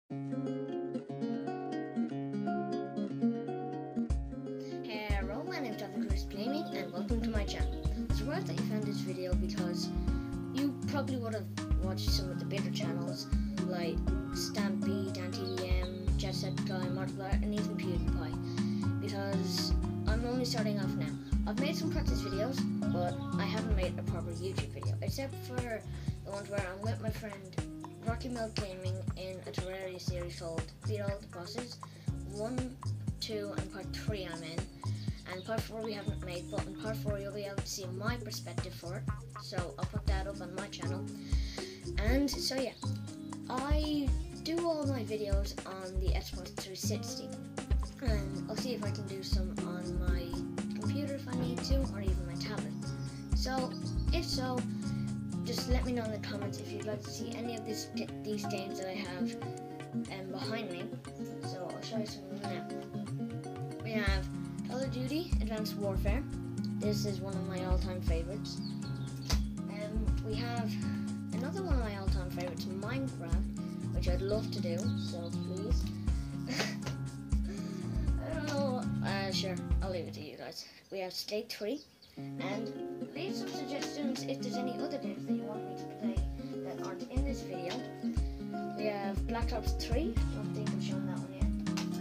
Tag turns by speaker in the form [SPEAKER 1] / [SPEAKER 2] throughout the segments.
[SPEAKER 1] Hello, my name is Jonathan Chris Gaming and welcome to my channel. It's worth that you found this video because you probably would have watched some of the bigger channels like Stampy, DanTDM, Jet Set Guy, Markiplier and even PewDiePie, because I'm only starting off now. I've made some practice videos, but I haven't made a proper YouTube video, except for the ones where I'm with my friend Rocky Milk Gaming in a Terraria series called Clear All the Bosses. 1, 2 and part 3 I'm in, and part 4 we haven't made, but in part 4 you'll be able to see my perspective for it, so I'll put that up on my channel. And so yeah, I do all my videos on the Xbox 360, and I'll see if I can do some on my computer if I need to, or even my tablet. So if so, just let me know in the comments if you'd like to see any of these games that I have behind me. So I'll show you some of them now. We have Call of Duty Advanced Warfare. This is one of my all-time favorites. We have another one of my all-time favorites, Minecraft, which I'd love to do, so please. I don't know. Sure, I'll leave it to you guys. We have Skate 3, and leave some suggestions if there's any other games that you want me to play that aren't in this video. We have Black Ops 3, I don't think I've shown that one yet.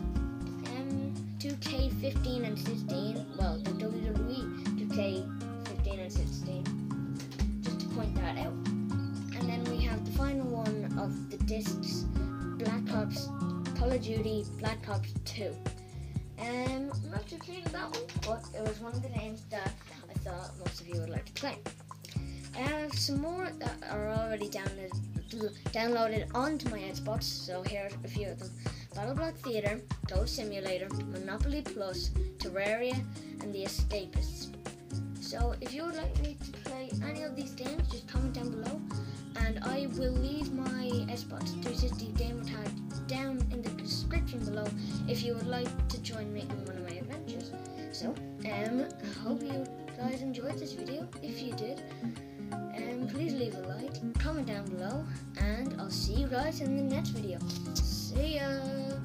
[SPEAKER 1] 2K15 and 16, well, the WWE 2K15 and 16, just to point that out. And then we have the final one of the discs, Call of Duty Black Ops 2. I'm not too keen on that one, but it was one of the games that I thought most of you would like to play. I have some more that are already downloaded onto my Xbox, so here are a few of them. BattleBlock Theater, Goat Simulator, Monopoly Plus, Terraria, and The Escapists. So if you would like me to play any of these games, just comment down below, and I will leave my Xbox 360 gamer tag down in the description below if you would like to join me in one of my adventures. So, I hope you guys enjoyed this video. If you did, please leave a like, comment down below, and I'll see you guys in the next video. See ya!